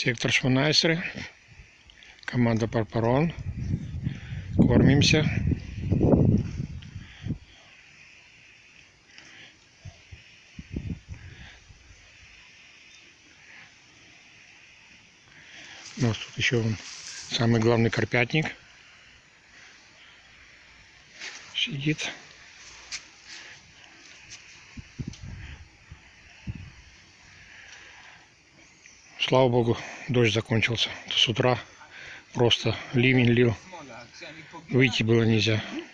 Сектор Шманайсеры, команда Парпарон. Кормимся. У нас тут еще самый главный карпятник сидит. Слава богу, дождь закончился. С утра просто ливень лил. Выйти было нельзя.